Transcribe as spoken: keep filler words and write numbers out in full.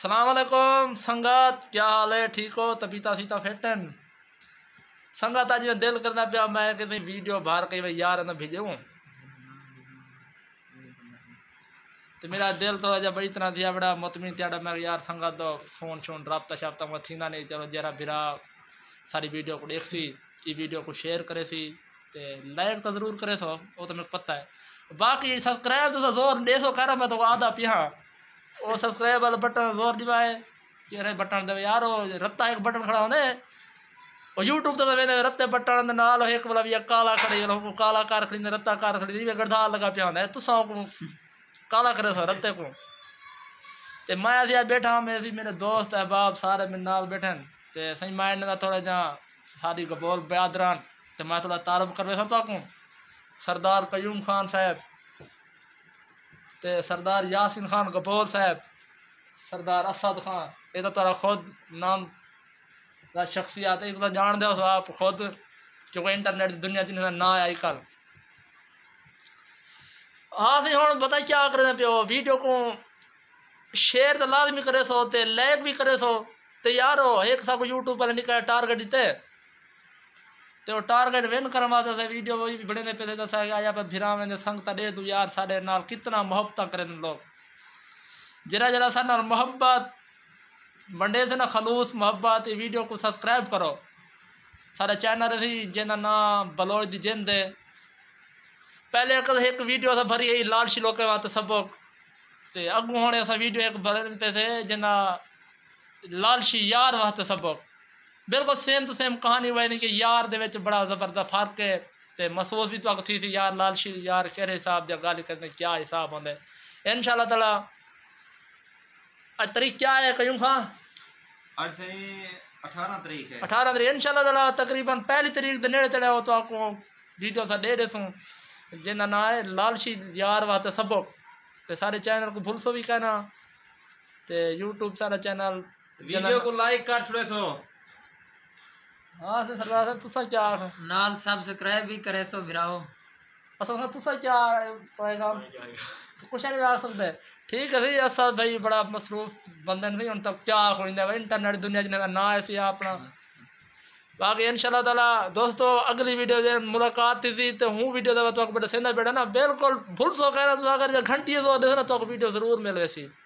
सलाम अलैकुम संगत, क्या हाल है? ठीक हो? तबीता सीता फिटन संगत। आज मैं दिल करना पिया मैं कि वीडियो बाहर कई भाई यार ना भेजूँ, तो मेरा दिल थोड़ा जहा बड़ी तरह थी बड़ा मुतमिन थिया। मैं यार संगत दो फोन शोन रबता शाबता में थी नहीं, चलो जरा बिरा सारी वीडियो को देख सी, ये वीडियो को शेयर करे सी, ते लाइक तो ज़रूर करे सो, वो तो मेरे को पता है। बाकी सब्सक्राइब तो जोर दे सो कर, मैं तो आधा पिया वो सब्सक्राइब वाला बटन जोर दिवाए कि बटन दे यार, वो रत्ता एक बटन खड़ा होने और यूट्यूब तो मैंने रत्ते बटन नाल एक वाला भी काला खड़ी काला कार खड़ी रत्ता कार खड़ी गढ़ा लगा पिया होंगे तुसा को काला करे सो रत्ते को। ते मैं अभी बैठा मेरे मेरे दोस्त अहबाब सारे मेरे नाल बैठे ते सही मैं इन्हें थोड़ा जहाँ सारी कबूल बयादरान तो मैं थोड़ा तारुफ करवे सा तो सरदार कयूम खान साहब, ते सरदार यासिन खान कपूर साहब, सरदार असद खान, ये तो तारा खुद नाम का शख्सियत है, तो जान दो सो आप खुद जो इंटरनेट की दुनिया जिन्हें ना आई कल। हाँ सही हम पता क्या करें पे वीडियो को शेयर तो लाजमी करे सो, ते लाइक भी करे सो, ते यार एक सा को यूट्यूब पर निकले टारगेट दीते तो टारगेट विन करने वास्ते वीडियो भी बड़े ने पे दसा आया पर फिरा में संगता दे तू यार साढ़े नाल कितना मोहब्बत करें लोग, जरा जरा सा नाल मोहब्बत बंडे से ना खलूस मोहब्बत। वीडियो को सब्सक्राइब करो, सारे चैनल थी जिन्ना नाम बलोच दी जिंद है। पहले एक एक वीडियो से भरी है लालशी लोग के वास्ते सबक, ते अगू होने ऐसा वीडियो एक भरे पे से जिन्ना लालशी यार वास्ते सबक, बिल्कुल सेम टू सेम कहानी वही नहीं कि यार दे विच बड़ा ज़बरदस्त फर्क है। ते महसूस भी तो थी थी यार लालशी यार केरे हिसाब जब गल करते क्या हिसाब होंगे। इंशाल्लाह ताला आज तारीख क्या है कयूम खां? आज अठारह तारीख है। अठारह तारीख इंशाल्लाह ताला तकरीबन पहली तारीख दे नेड़े तेड़े हो तो आपको वीडियो सा दे देसूँ जिन्ना ना है लालशी यार वास्ते सबक। ते सारे चैनल को भूल सो भी कहना, ते यूट्यूब सारा चैनल वीडियो को लाइक कर छोड़े सो। हाँ से सरदार साहब तुसा क्या नाल सब्सक्राइब भी करे सो भिराओ। असल तुसा क्या पैगाम कुछ नहीं रख सकते। ठीक है भाई असद भाई बड़ा मसरूफ बंदे नहीं उन तक क्या खोलते भाई इंटरनेट दुनिया जिन्हें ना ऐसी अपना। बाकी इंशाल्लाह ताला दोस्तों अगली वीडियो जो मुलाकात थी तो हूँ वीडियो दवा तो बड़ा सेंधा बेटा ना बिल्कुल भूल सो कहना तो अगर घंटी तो देखना तो वीडियो जरूर मिल वैसी।